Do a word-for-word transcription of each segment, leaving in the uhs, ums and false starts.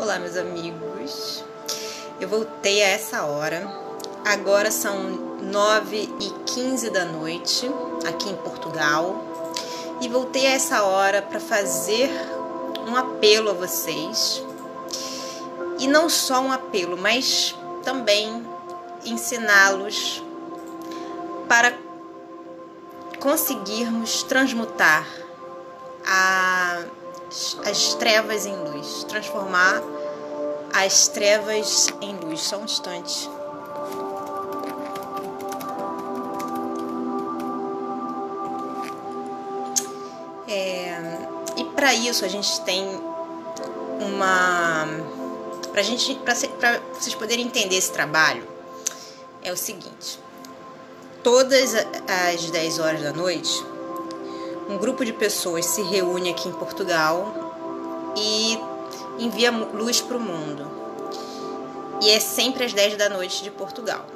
Olá, meus amigos. Eu voltei a essa hora. Agora são nove e quinze da noite aqui em Portugal. E voltei a essa hora para fazer um apelo a vocês. E não só um apelo, mas também ensiná-los para conseguirmos transmutar a as trevas em luz, transformar as trevas em luz. Só um instante. É, e para isso a gente tem uma, para gente, para vocês poderem entender esse trabalho, é o seguinte: todas as dez horas da noite, um grupo de pessoas se reúne aqui em Portugal e envia luz para o mundo. E é sempre às dez da noite de Portugal.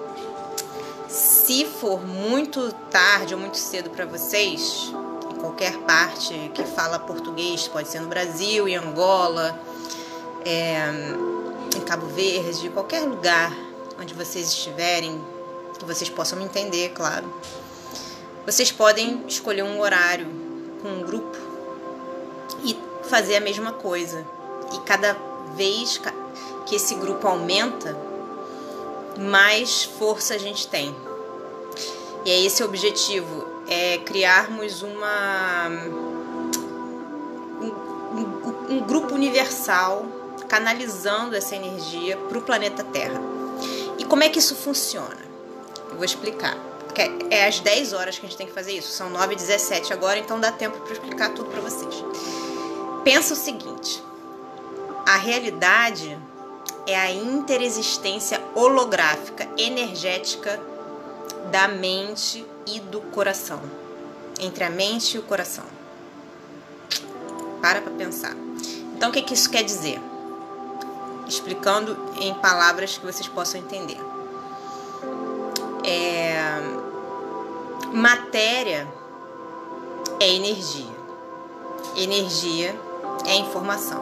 Se for muito tarde ou muito cedo para vocês, em qualquer parte que fala português, pode ser no Brasil, em Angola, é, em Cabo Verde, qualquer lugar onde vocês estiverem, que vocês possam me entender, claro. Vocês podem escolher um horário com um grupo e fazer a mesma coisa. E cada vez que esse grupo aumenta, mais força a gente tem. E é esse o objetivo, é criarmos uma, um, um, um grupo universal canalizando essa energia para o planeta Terra. E como é que isso funciona? Eu vou explicar. É às dez horas que a gente tem que fazer isso. São nove e dezessete agora, então dá tempo para explicar tudo para vocês. Pensa o seguinte: a realidade é a interexistência holográfica, energética da mente e do coração. Entre a mente e o coração. Para para pensar. Então, o que, que isso quer dizer? Explicando em palavras que vocês possam entender. É... Matéria é energia. Energia é informação.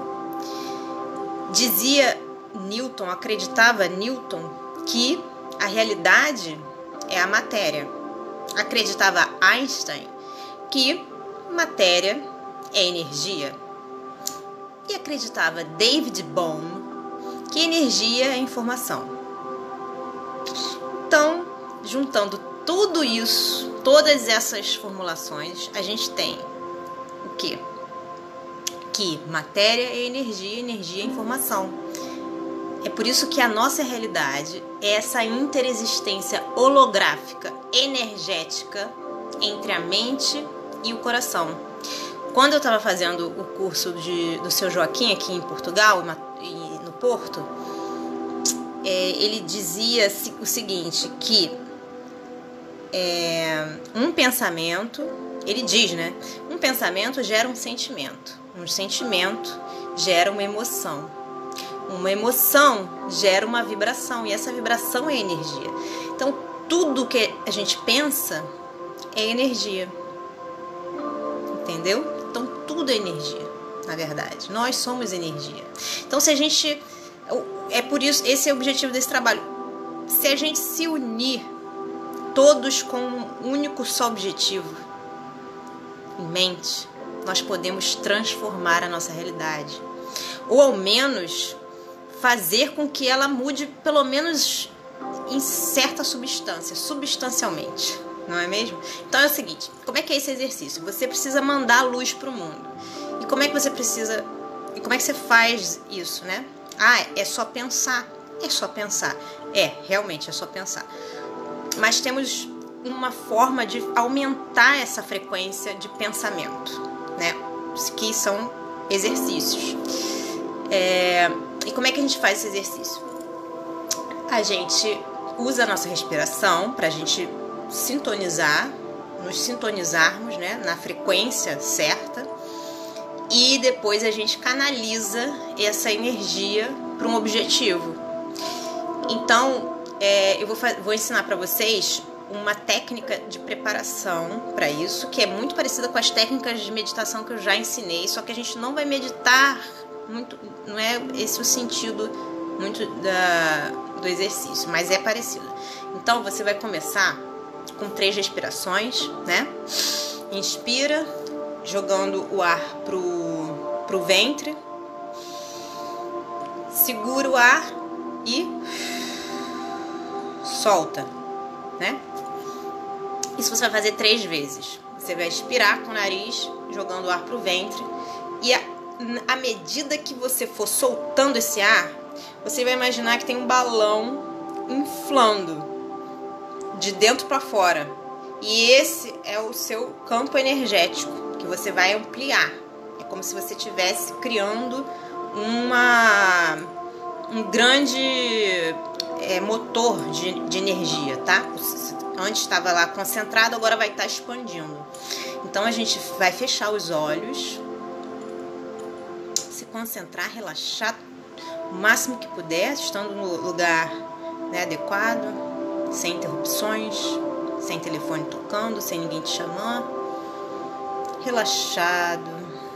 Dizia Newton, acreditava Newton, que a realidade é a matéria. Acreditava Einstein que matéria é energia. E acreditava David Bohm que energia é informação. Então, juntando tudo isso, todas essas formulações, a gente tem o quê? Que matéria é energia, energia é informação. É por isso que a nossa realidade é essa interexistência holográfica, energética, entre a mente e o coração. Quando eu estava fazendo o curso de, do seu Joaquim aqui em Portugal e no Porto, é, ele dizia o seguinte, que É, um pensamento, ele diz, né? Um pensamento gera um sentimento. Um sentimento gera uma emoção. Uma emoção gera uma vibração. E essa vibração é energia. Então, tudo que a gente pensa é energia. Entendeu? Então, tudo é energia, na verdade. Nós somos energia. Então, se a gente... É por isso, esse é o objetivo desse trabalho. Se a gente se unir todos com um único só objetivo em mente, nós podemos transformar a nossa realidade. Ou ao menos fazer com que ela mude, pelo menos em certa substância, substancialmente. Não é mesmo? Então é o seguinte, como é que é esse exercício? Você precisa mandar luz para o mundo. E como é que você precisa... E como é que você faz isso, né? Ah, é só pensar. É só pensar. É, realmente é só pensar. Mas temos uma forma de aumentar essa frequência de pensamento, né? Que são exercícios. É... E como é que a gente faz esse exercício? A gente usa a nossa respiração para a gente sintonizar, nos sintonizarmos, né, na frequência certa, e depois a gente canaliza essa energia para um objetivo. Então, É, eu vou, vou ensinar para vocês uma técnica de preparação para isso, que é muito parecida com as técnicas de meditação que eu já ensinei, só que a gente não vai meditar muito, não é esse o sentido muito da, do exercício, mas é parecido. Então você vai começar com três respirações, né? Inspira, jogando o ar pro, pro ventre. Segura o ar e solta, né? Isso você vai fazer três vezes. Você vai expirar com o nariz, jogando o ar pro ventre. E a, à medida que você for soltando esse ar, você vai imaginar que tem um balão inflando de dentro para fora. E esse é o seu campo energético que você vai ampliar. É como se você estivesse criando uma, um grande é, motor de, de energia, tá? Antes estava lá concentrado, agora vai estar expandindo. Então a gente vai fechar os olhos, se concentrar, relaxar o máximo que puder, estando no lugar, né, adequado, sem interrupções, sem telefone tocando, sem ninguém te chamando. Relaxado.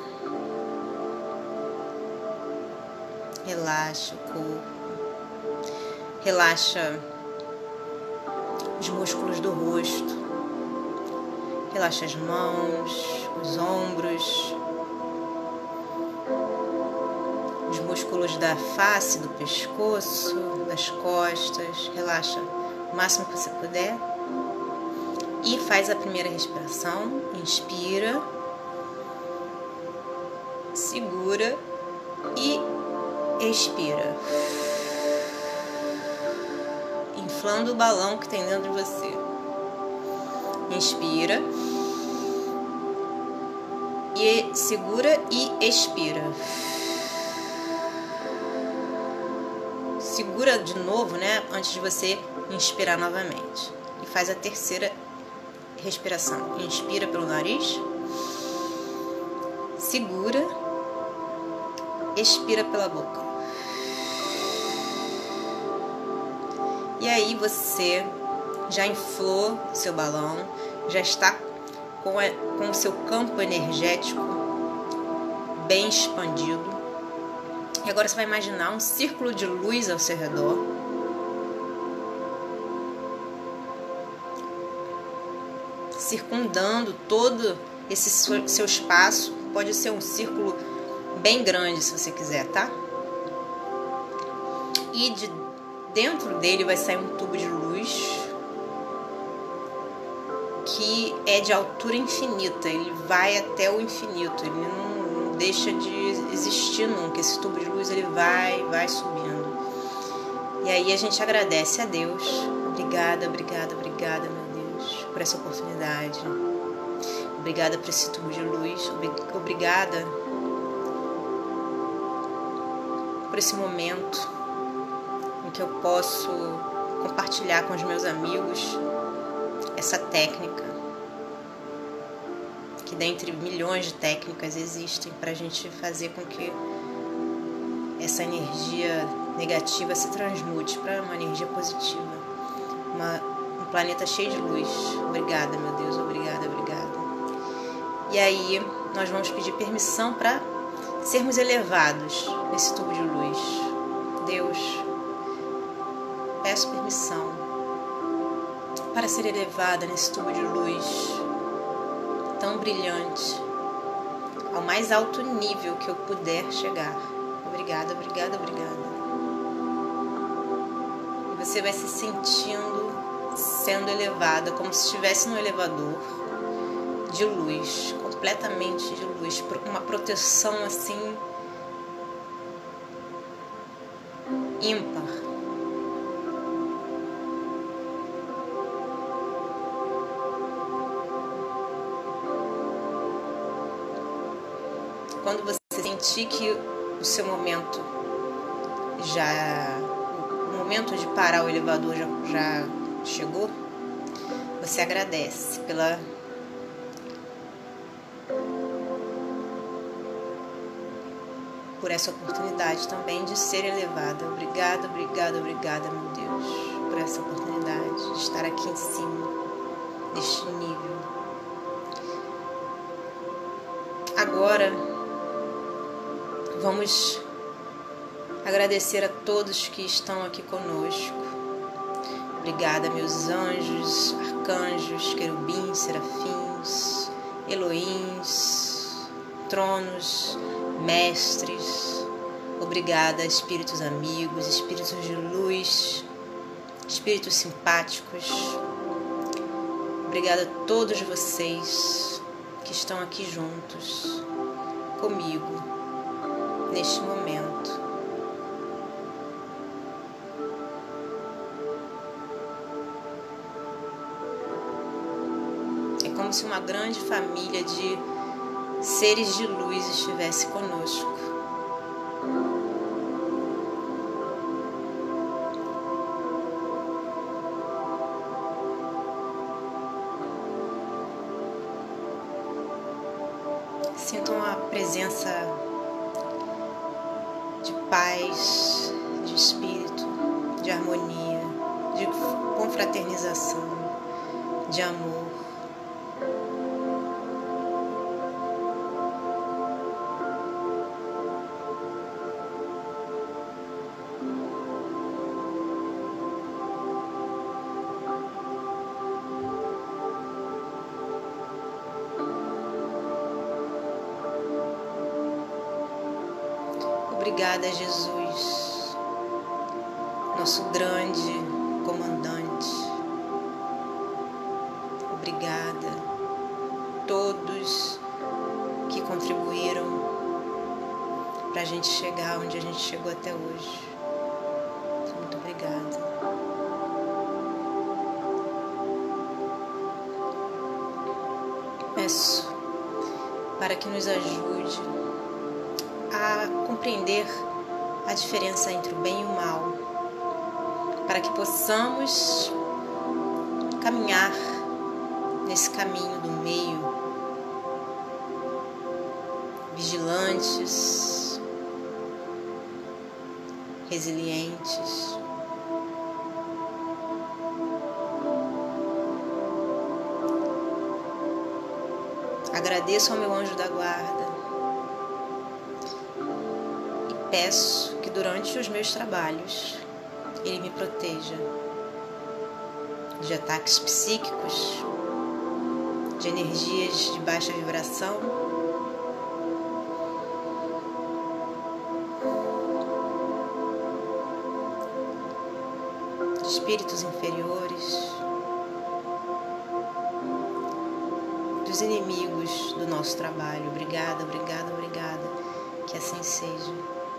Relaxa o corpo. Relaxa os músculos do rosto. Relaxa as mãos, os ombros, os músculos da face, do pescoço, das costas. Relaxa o máximo que você puder. E faz a primeira respiração. Inspira, segura e expira, inflando o balão que tem dentro de você. Inspira e segura e expira. Segura de novo, né, antes de você inspirar novamente. E faz a terceira respiração. Inspira pelo nariz, segura, expira pela boca. E aí você já inflou seu balão, já está com, a, com o seu campo energético bem expandido. E agora você vai imaginar um círculo de luz ao seu redor. Circundando todo esse seu espaço. Pode ser um círculo bem grande se você quiser, tá? E de dentro dele vai sair um tubo de luz que é de altura infinita. Ele vai até o infinito. Ele não, não deixa de existir nunca. Esse tubo de luz ele vai, vai subindo. E aí a gente agradece a Deus. Obrigada, obrigada, obrigada, meu Deus, por essa oportunidade. Obrigada por esse tubo de luz. Obrigada por esse momento em que eu posso compartilhar com os meus amigos essa técnica, que dentre milhões de técnicas existem para a gente fazer com que essa energia negativa se transmute para uma energia positiva, uma, um planeta cheio de luz. Obrigada, meu Deus, obrigada, obrigada. E aí nós vamos pedir permissão para sermos elevados nesse tubo de luz. Deus, peço permissão para ser elevada nesse tubo de luz tão brilhante, ao mais alto nível que eu puder chegar. Obrigada, obrigada, obrigada. E você vai se sentindo sendo elevada, como se estivesse no elevador de luz, completamente de luz, uma proteção assim ímpar. Quando você sentir que o seu momento já, o momento de parar o elevador já, já chegou, você agradece pela por essa oportunidade também de ser elevada. Obrigada, obrigada, obrigada, meu Deus, por essa oportunidade de estar aqui em cima deste nível. Agora Vamos agradecer a todos que estão aqui conosco. Obrigada, meus anjos, arcanjos, querubins, serafins, Elohims, tronos, mestres. Obrigada, espíritos amigos, espíritos de luz, espíritos simpáticos. Obrigada a todos vocês que estão aqui juntos comigo neste momento. É como se uma grande família de seres de luz estivesse conosco. Sintam a presença de paz, de espírito, de harmonia, de confraternização, de amor. Obrigada, Jesus, nosso grande comandante. Obrigada a todos que contribuíram para a gente chegar onde a gente chegou até hoje. Muito obrigada. Peço para que nos ajude a compreender a diferença entre o bem e o mal, para que possamos caminhar nesse caminho do meio, vigilantes, resilientes. Agradeço ao meu anjo da guarda. Peço que durante os meus trabalhos ele me proteja de ataques psíquicos, de energias de baixa vibração, de espíritos inferiores, dos inimigos do nosso trabalho. Obrigada, obrigada, obrigada. Que assim seja.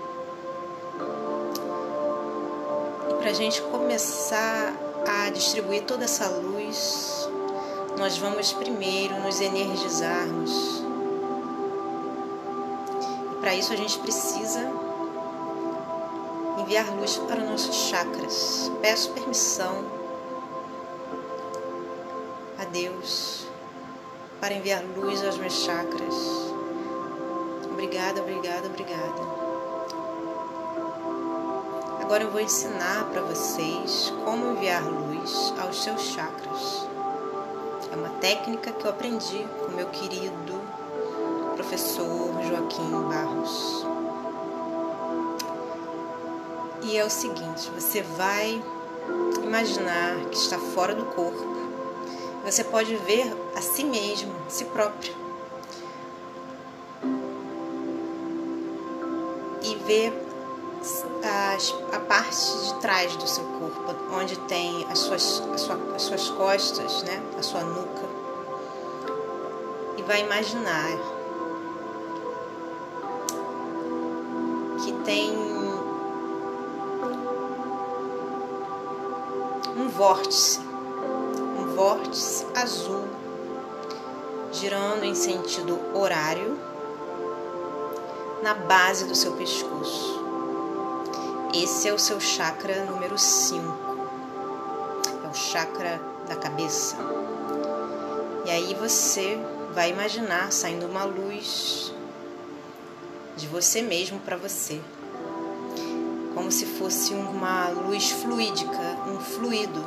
Para a gente começar a distribuir toda essa luz, nós vamos primeiro nos energizarmos. E para isso a gente precisa enviar luz para os nossos chakras. Peço permissão a Deus para enviar luz aos meus chakras. Obrigada, obrigada, obrigada. Agora eu vou ensinar para vocês como enviar luz aos seus chakras. É uma técnica que eu aprendi com meu querido professor Joaquim Barros. E é o seguinte, você vai imaginar que está fora do corpo. Você pode ver a si mesmo, a si próprio. E ver a, a parte de trás do seu corpo, onde tem as suas, as sua, as suas costas, né? A sua nuca. E vai imaginar que tem um vórtice, um vórtice azul, girando em sentido horário na base do seu pescoço. Esse é o seu chakra número cinco. É o chakra da cabeça. E aí você vai imaginar saindo uma luz de você mesmo para você. Como se fosse uma luz fluídica, um fluido.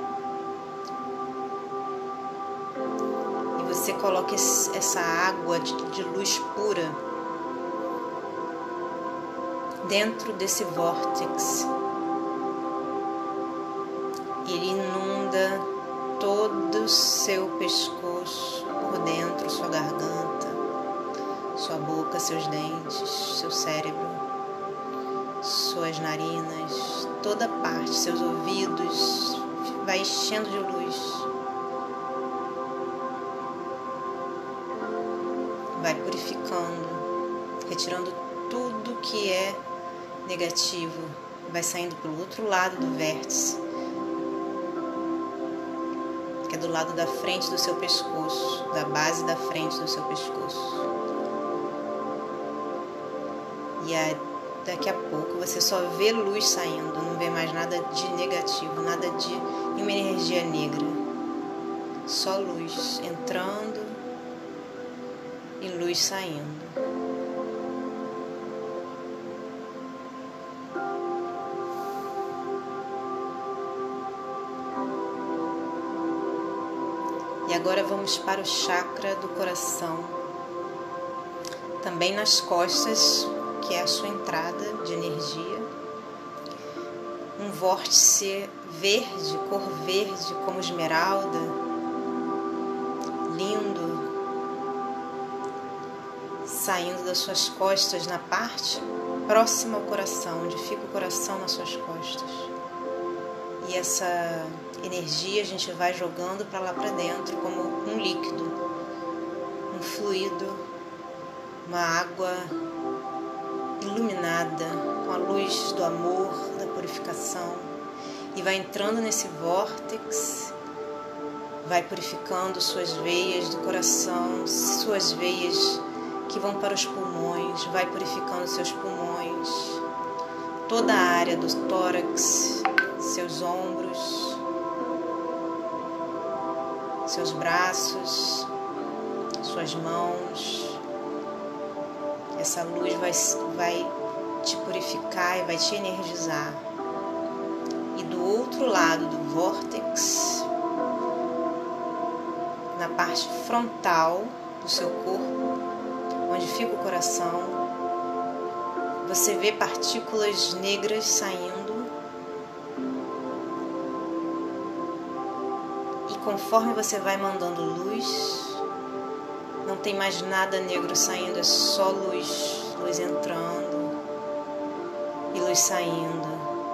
E você coloca essa água de, de luz pura dentro desse vórtice. Ele inunda todo o seu pescoço por dentro, sua garganta, sua boca, seus dentes, seu cérebro, suas narinas, toda parte, seus ouvidos, vai enchendo de luz. Vai purificando, retirando tudo que é negativo, vai saindo pelo outro lado do vértice, que é do lado da frente do seu pescoço, da base da frente do seu pescoço. E aí, daqui a pouco você só vê luz saindo, não vê mais nada de negativo, nada de uma energia negra. Só luz entrando e luz saindo. E agora vamos para o chakra do coração, também nas costas, que é a sua entrada de energia. Um vórtice verde, cor verde, como esmeralda, lindo, saindo das suas costas na parte próxima ao coração, onde fica o coração nas suas costas. E essa energia a gente vai jogando para lá para dentro como um líquido, um fluido, uma água iluminada com a luz do amor, da purificação, e vai entrando nesse vórtice, vai purificando suas veias do coração, suas veias que vão para os pulmões, vai purificando seus pulmões, toda a área do tórax, seus ombros, seus braços, suas mãos. Essa luz vai, vai te purificar e vai te energizar. E do outro lado do vórtice, na parte frontal do seu corpo, onde fica o coração, você vê partículas negras saindo. E conforme você vai mandando luz, não tem mais nada negro saindo, é só luz, luz entrando e luz saindo,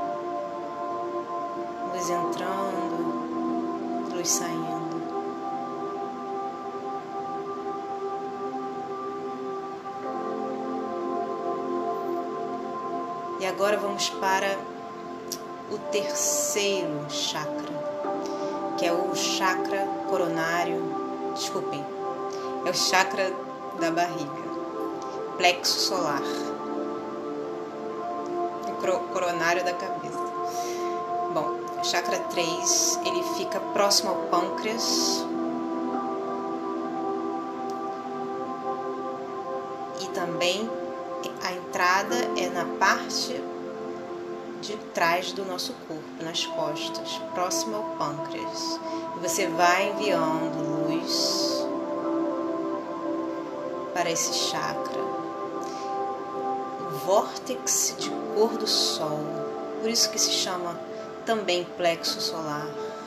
luz entrando, luz saindo. E agora vamos para o terceiro chakra, que é o chakra coronário, desculpem, é o chakra da barriga, plexo solar, o coronário da cabeça. Bom, o chakra três, ele fica próximo ao pâncreas e também a entrada é na parte de trás do nosso corpo, nas costas, próximo ao pâncreas. E você vai enviando luz para esse chakra, o vórtice de cor do sol, por isso que se chama também plexo solar.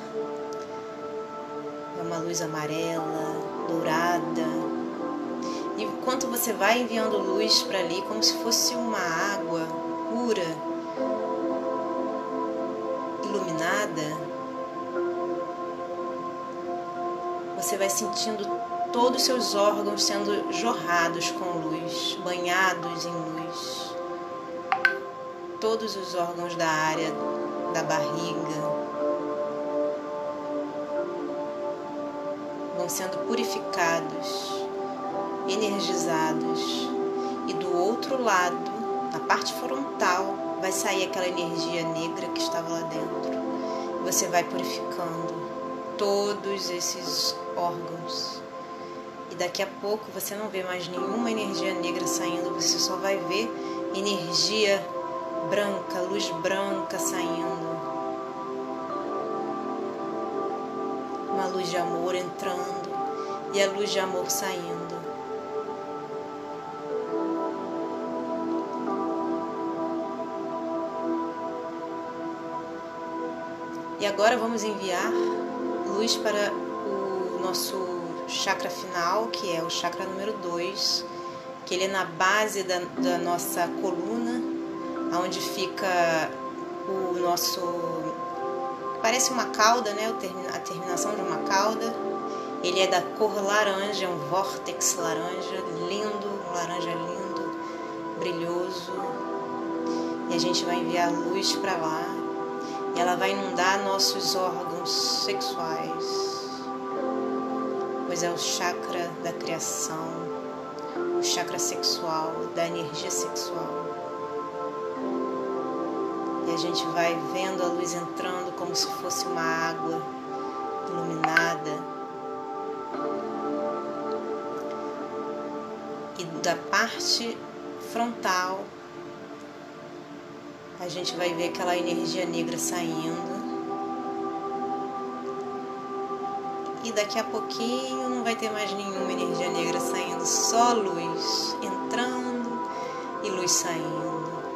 É uma luz amarela, dourada, e enquanto você vai enviando luz para ali, como se fosse uma água pura, iluminada, você vai sentindo todos os seus órgãos sendo jorrados com luz, banhados em luz. Todos os órgãos da área da barriga vão sendo purificados, energizados. E do outro lado, na parte frontal, vai sair aquela energia negra que estava lá dentro. E você vai purificando todos esses órgãos. E daqui a pouco você não vê mais nenhuma energia negra saindo, você só vai ver energia branca, luz branca saindo. Uma luz de amor entrando e a luz de amor saindo. E agora vamos enviar luz para o nosso chakra final, que é o chakra número dois, que ele é na base da, da nossa coluna, onde fica o nosso... parece uma cauda, né? A terminação de uma cauda. Ele é da cor laranja, é um vórtex laranja, lindo, um laranja lindo, brilhoso. E a gente vai enviar luz para lá. E ela vai inundar nossos órgãos sexuais, pois é o chakra da criação, o chakra sexual, da energia sexual. E a gente vai vendo a luz entrando como se fosse uma água iluminada. E da parte frontal, a gente vai ver aquela energia negra saindo. E daqui a pouquinho não vai ter mais nenhuma energia negra saindo, só luz entrando e luz saindo.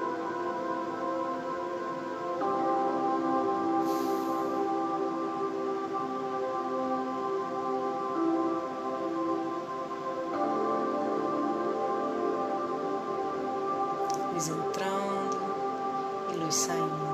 Luz entrando e luz saindo.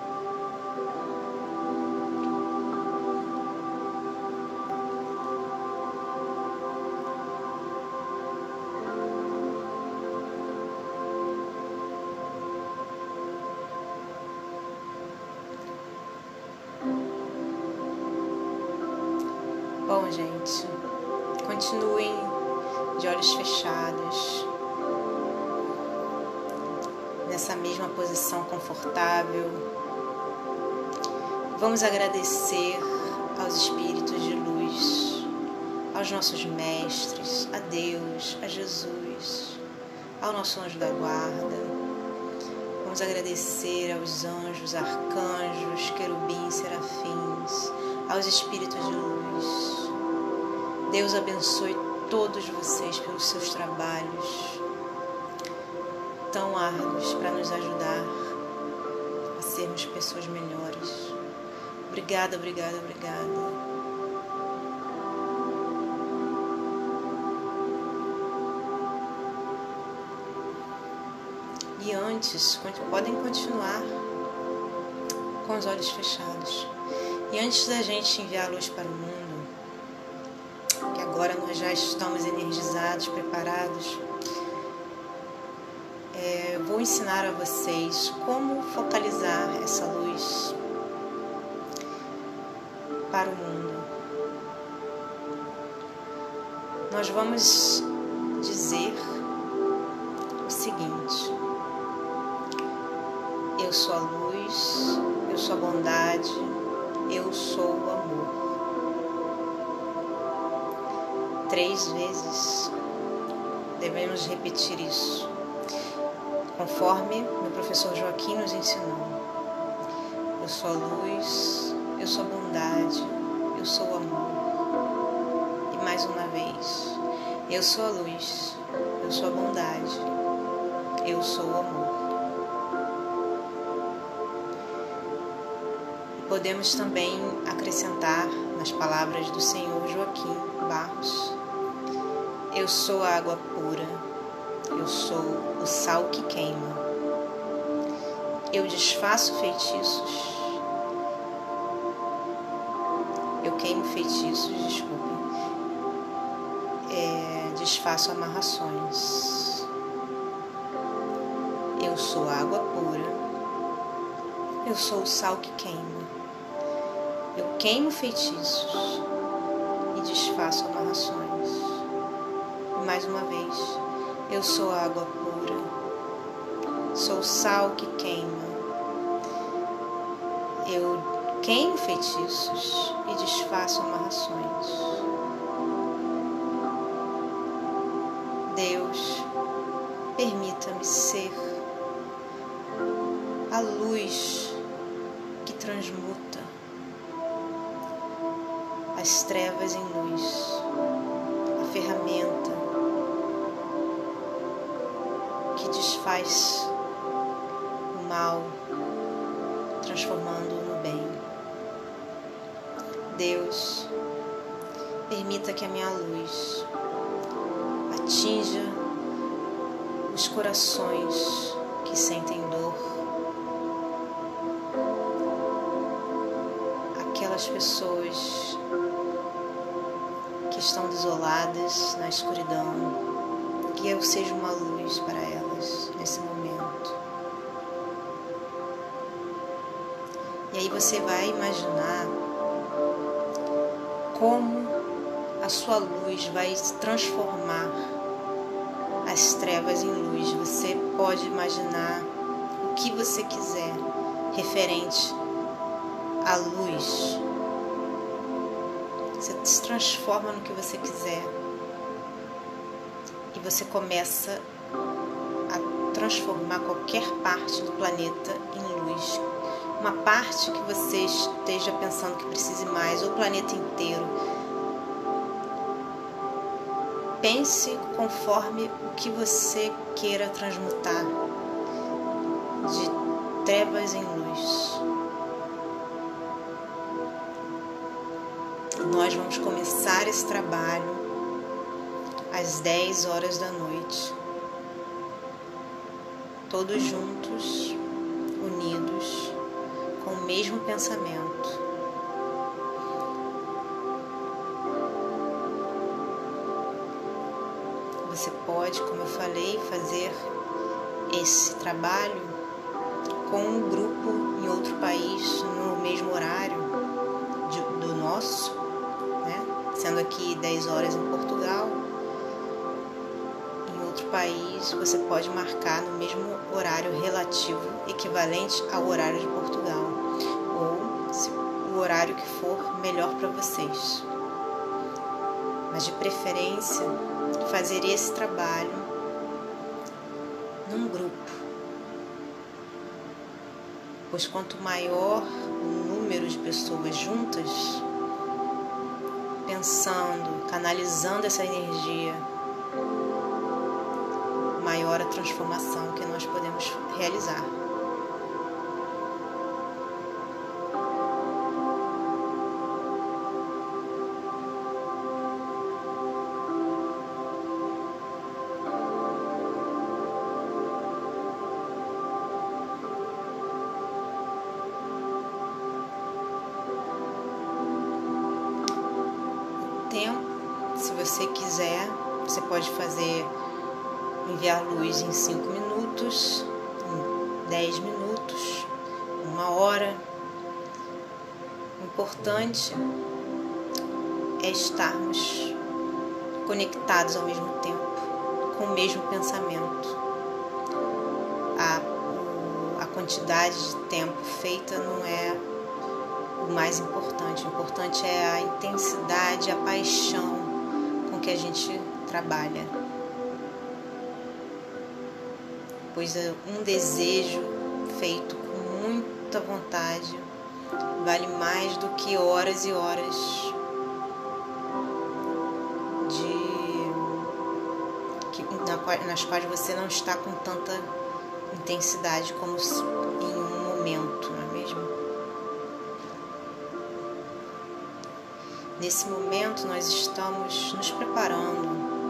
Bom, gente, continuem de olhos fechados, nessa mesma posição confortável. Vamos agradecer aos espíritos de luz, aos nossos mestres, a Deus, a Jesus, ao nosso anjo da guarda. Vamos agradecer aos anjos, arcanjos, querubins, serafins, aos espíritos de luz. Deus abençoe todos vocês pelos seus trabalhos tão árduos para nos ajudar a sermos pessoas melhores. Obrigada, obrigada, obrigada. E antes, podem continuar com os olhos fechados. E antes da gente enviar a luz para o mundo, que agora nós já estamos energizados, preparados, é, vou ensinar a vocês como focalizar essa luz para o mundo. Nós vamos dizer o seguinte: eu sou a luz, eu sou a bondade, eu sou o amor. Três vezes devemos repetir isso, conforme meu professor Joaquim nos ensinou. Eu sou a luz, eu sou a bondade, eu sou o amor. E mais uma vez, eu sou a luz, eu sou a bondade, eu sou o amor. Podemos também acrescentar nas palavras do Senhor Joaquim Barros: eu sou a água pura, eu sou o sal que queima, eu desfaço feitiços, eu queimo feitiços, desculpem, é, desfaço amarrações, eu sou água pura, eu sou o sal que queima, eu queimo feitiços e desfaço amarrações. E mais uma vez, eu sou água pura, sou o sal que queima, eu queimo feitiços e desfaço amarrações. Deus, permita-me ser a luz que transmuta as trevas em luz, a ferramenta que desfaz o mal, transformando-o no bem. Deus, permita que a minha luz atinja os corações que sentem dor, aquelas pessoas que estão desoladas na escuridão, que eu seja uma luz para elas nesse momento. E aí você vai imaginar como a sua luz vai se transformar as trevas em luz. Você pode imaginar o que você quiser referente à luz. Você se transforma no que você quiser e você começa a transformar qualquer parte do planeta em luz. Uma parte que você esteja pensando que precise mais, ou o planeta inteiro. Pense conforme o que você queira transmutar de trevas em luz. Nós vamos começar esse trabalho às dez horas da noite, todos juntos, unidos, com o mesmo pensamento. Você pode, como eu falei, fazer esse trabalho com um grupo em outro país, no mesmo horário de, do nosso, né? Sendo aqui dez horas em Portugal. Em outro país, você pode marcar no mesmo horário relativo, equivalente ao horário de Portugal, ou se, o horário que for melhor para vocês. Mas de preferência, fazer esse trabalho num grupo, pois quanto maior o número de pessoas juntas, pensando, canalizando essa energia, maior a transformação que nós podemos realizar. Tempo, se você quiser, você pode fazer, enviar luz em cinco minutos, em dez minutos, uma hora. O importante é estarmos conectados ao mesmo tempo, com o mesmo pensamento. A, a quantidade de tempo feita não é o mais importante. O importante é a intensidade, a paixão com que a gente trabalha. Pois um desejo feito com muita vontade vale mais do que horas e horas de, que, na, nas quais você não está com tanta intensidade como em um momento, não é mesmo? Nesse momento nós estamos nos preparando,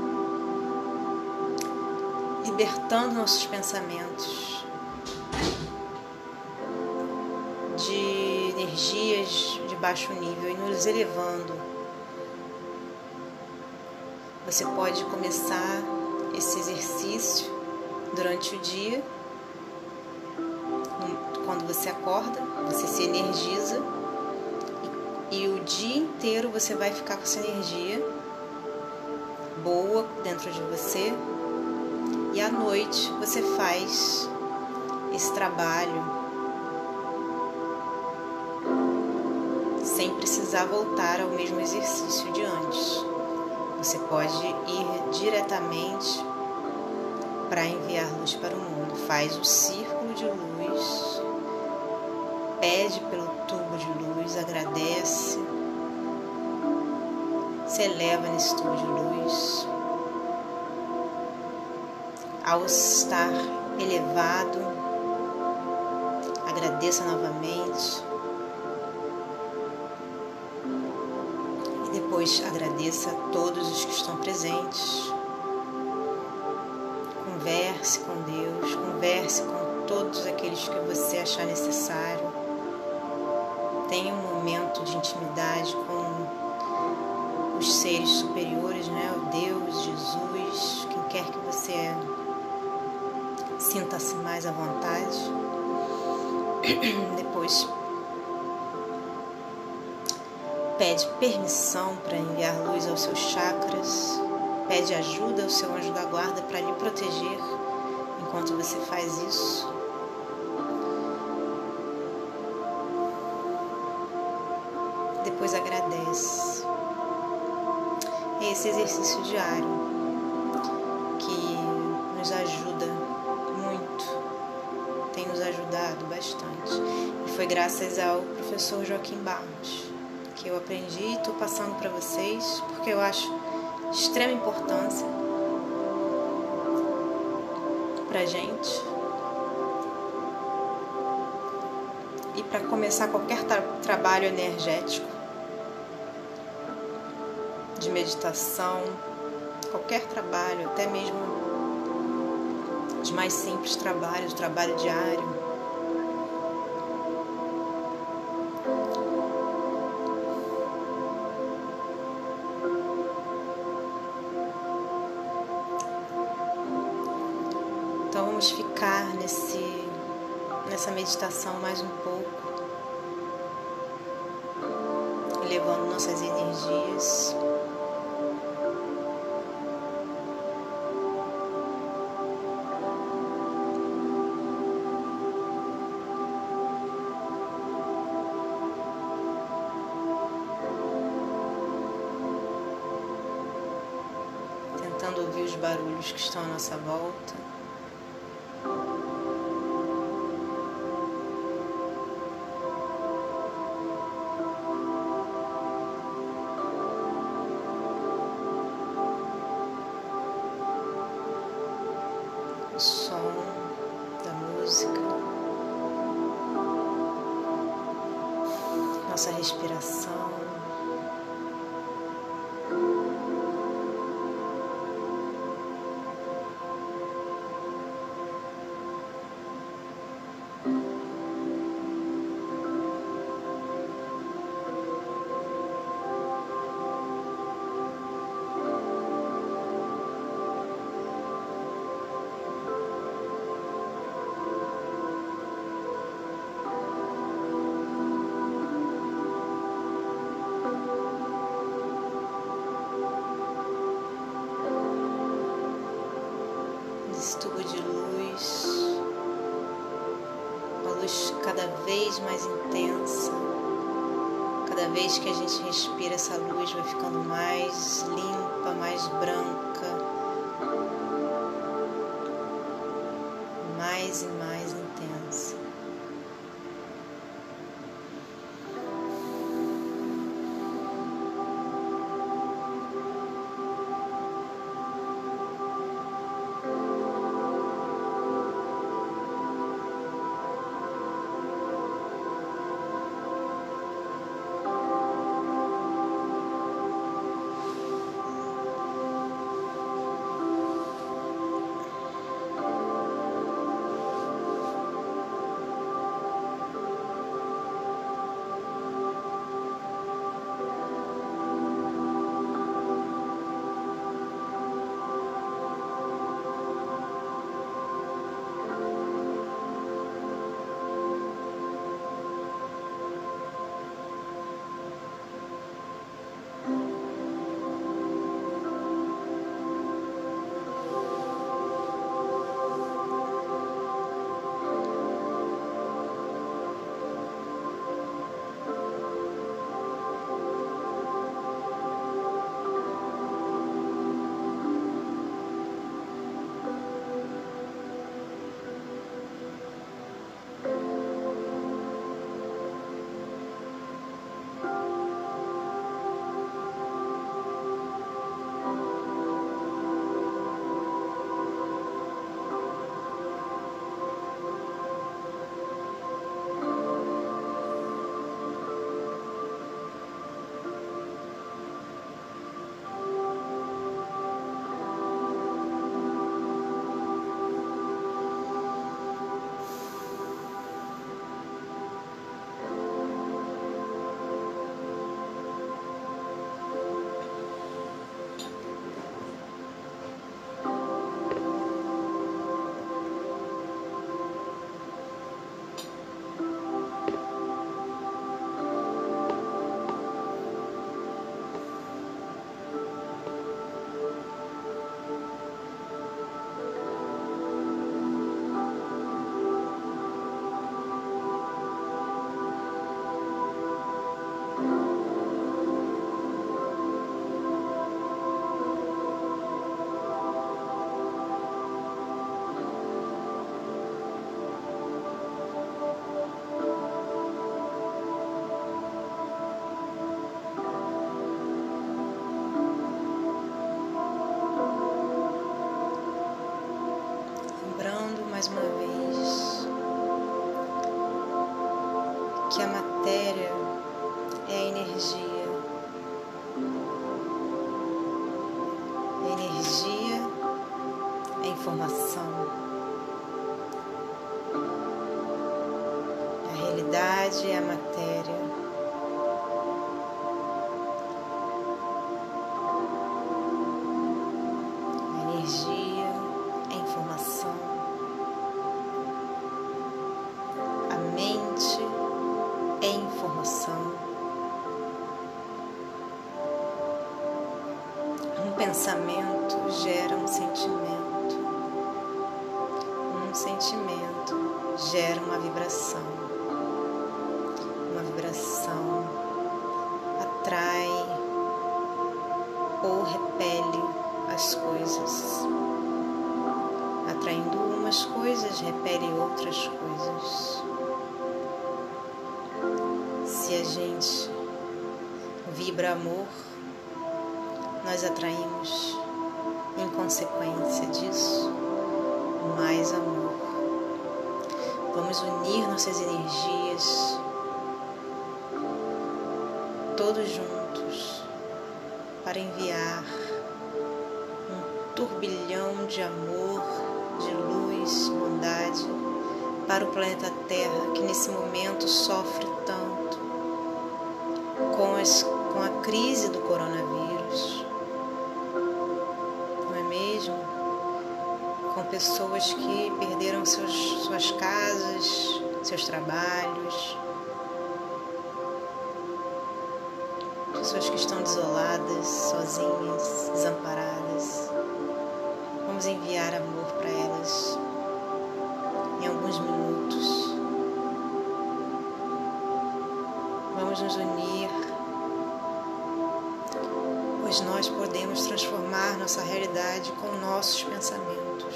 libertando nossos pensamentos de energias de baixo nível e nos elevando. Você pode começar esse exercício durante o dia, quando você acorda, você se energiza. E o dia inteiro você vai ficar com essa energia boa dentro de você. E à noite você faz esse trabalho sem precisar voltar ao mesmo exercício de antes. Você pode ir diretamente para enviar luz para o mundo. Faz o círculo de luz, pede pelo tubo de luz, agradece, se eleva nesse tubo de luz. Ao estar elevado, agradeça novamente. Depois agradeça a todos os que estão presentes. Converse com Deus, converse com todos aqueles que você achar necessário. Tenha um momento de intimidade com os seres superiores, né? O Deus, Jesus, quem quer que você é. Sinta-se mais à vontade. Depois pede permissão para enviar luz aos seus chakras. Pede ajuda ao seu anjo da guarda para lhe proteger enquanto você faz isso. Depois agradece. É esse exercício diário que nos ajuda muito, tem nos ajudado bastante. E foi graças ao professor Joaquim Barros que eu aprendi e estou passando para vocês, porque eu acho de extrema importância para a gente e para começar qualquer tra trabalho energético, de meditação, qualquer trabalho, até mesmo os mais simples trabalhos, trabalho diário. Então vamos ficar nesse, nessa meditação mais um pouco, elevando nossas energias. Tentando ouvir os barulhos que estão à nossa volta. O som da música, nossa respiração. Esse tubo de luz, uma luz cada vez mais intensa. Cada vez que a gente respira, essa luz vai ficando mais limpa, mais branca, mais e mais intensa. que a matéria é a energia. A energia é informação. A realidade é a matéria. A energia é informação. A mente é informação. Um pensamento gera um sentimento. Um sentimento gera uma vibração. Uma vibração atrai ou repele as coisas. Atraindo umas coisas, repele outras coisas. Se a gente vibra amor, nós atraímos, em consequência disso, mais amor. Vamos unir nossas energias, todos juntos, para enviar um turbilhão de amor, de luz, bondade para o planeta Terra, que nesse momento sofre tanto com, as, com a crise do coronavírus. Não é mesmo? Com pessoas que perderam seus, suas casas, seus trabalhos, pessoas que estão desoladas, sozinhas, desamparadas. Vamos enviar amor para elas em alguns minutos. Vamos nos unir, pois nós podemos transformar nossa realidade com nossos pensamentos.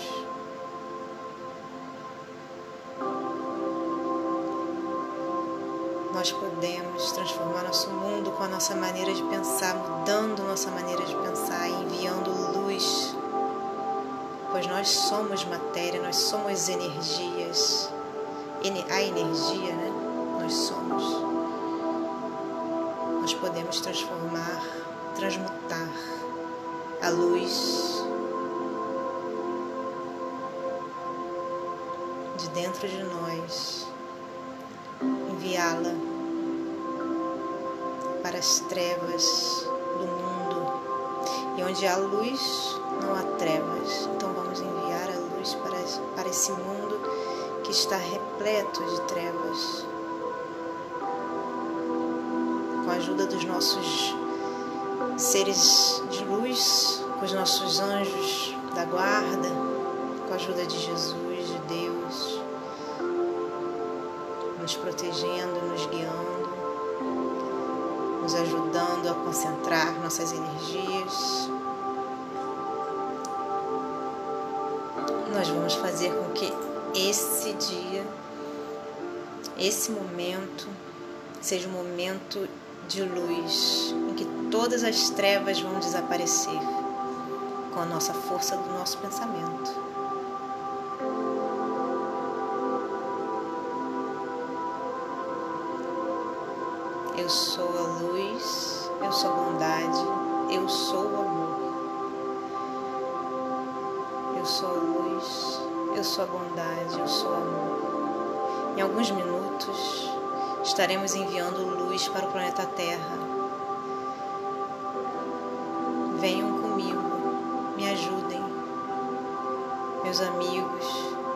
Nós podemos transformar nosso mundo com a nossa maneira de pensar, mudando nossa maneira de pensar, enviando luz, pois nós somos matéria, nós somos energias. A energia, né? Nós somos. Nós podemos transformar, transmutar a luz de dentro de nós, enviá-la para as trevas do mundo. E onde há luz, não há trevas. Então vamos enviar a luz para, para esse mundo que está repleto de trevas. Com a ajuda dos nossos seres de luz, com os nossos anjos da guarda, com a ajuda de Jesus, de Deus, nos protegendo, nos guiando, nos ajudando a concentrar nossas energias. Nós vamos fazer com que esse dia, esse momento, seja um momento de luz, em que todas as trevas vão desaparecer com a nossa força do nosso pensamento. Eu sou a luz, eu sou a bondade, eu sou o amor. Eu sou a luz, eu sou a bondade, eu sou o amor. Em alguns minutos, estaremos enviando luz para o planeta Terra. Venham comigo, me ajudem, meus amigos,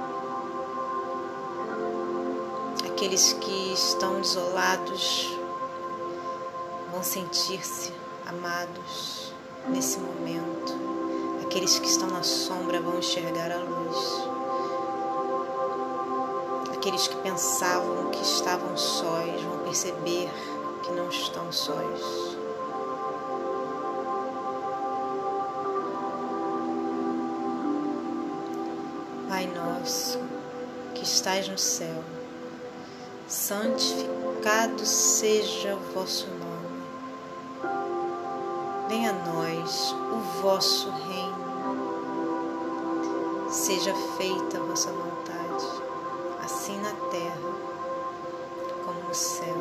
aqueles que estão desolados vão sentir-se amados nesse momento. Aqueles que estão na sombra vão enxergar a luz. Aqueles que pensavam que estavam sós vão perceber que não estão sós. Pai nosso, que estais no céu, santificado seja o vosso nome. Venha a nós o vosso reino. Seja feita a vossa vontade, assim na terra como no céu.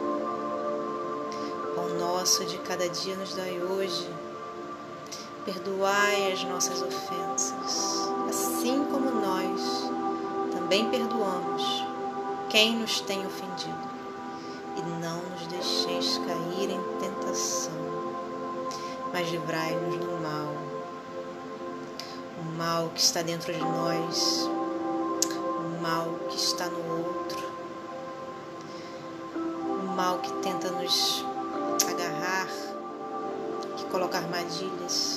Pão nosso de cada dia nos dai hoje. Perdoai as nossas ofensas, assim como nós também perdoamos quem nos tem ofendido. E não nos deixeis cair em tentação, mas livrai-nos do mal. O mal que está dentro de nós, o mal que está no outro, o mal que tenta nos agarrar, que coloca armadilhas.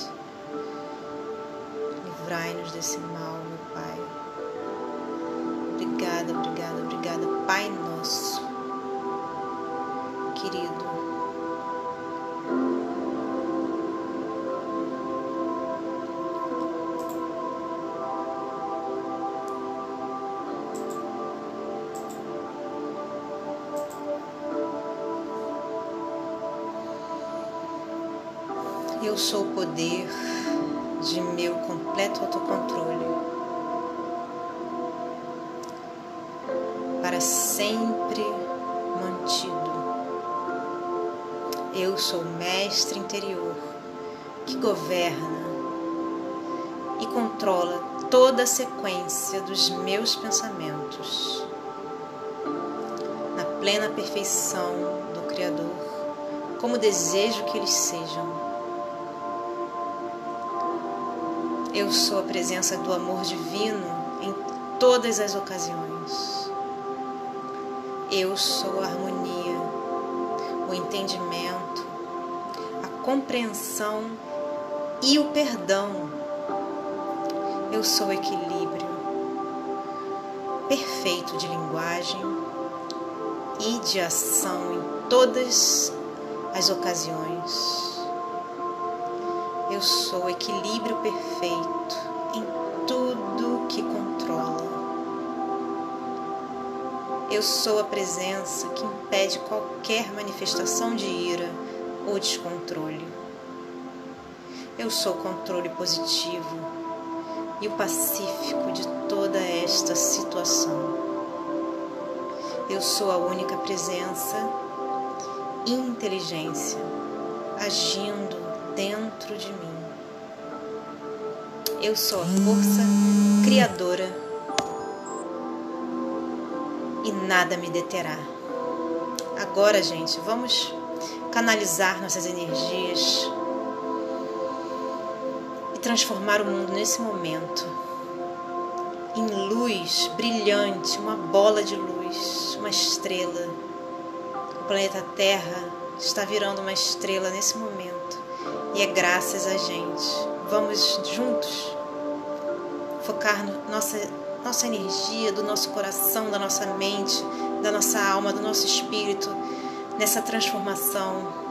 Livrai-nos desse mal, meu Pai. Obrigada, obrigada, obrigada, Pai nosso, querido. Eu sou o poder de meu completo autocontrole, para sempre mantido. Eu sou o mestre interior que governa e controla toda a sequência dos meus pensamentos, na plena perfeição do Criador, como desejo que eles sejam. Eu sou a presença do amor divino em todas as ocasiões. Eu sou a harmonia, o entendimento, a compreensão e o perdão. Eu sou o equilíbrio perfeito de linguagem e de ação em todas as ocasiões. Eu sou o equilíbrio perfeito em tudo que controla. Eu sou a presença que impede qualquer manifestação de ira ou descontrole. Eu sou o controle positivo e o pacífico de toda esta situação. Eu sou a única presença e inteligência agindo dentro de mim. Eu sou a força criadora e nada me deterá. Agora, gente, vamos canalizar nossas energias e transformar o mundo nesse momento em luz brilhante, uma bola de luz, uma estrela. O planeta Terra está virando uma estrela nesse momento. E é graças a gente. Vamos juntos focar no nossa, nossa energia, do nosso coração, da nossa mente, da nossa alma, do nosso espírito, nessa transformação.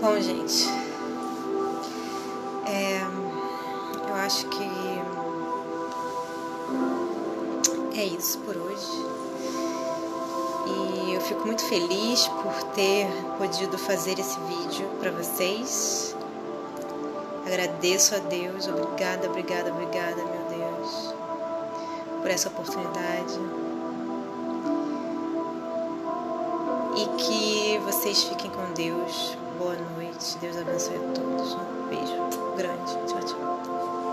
Bom, gente, é, eu acho que é isso por hoje. E eu fico muito feliz por ter podido fazer esse vídeo para vocês. Agradeço a Deus, obrigada, obrigada, obrigada, meu Deus, por essa oportunidade. E que vocês fiquem com Deus. Boa noite. Deus abençoe a todos. Um beijo grande. Tchau, tchau.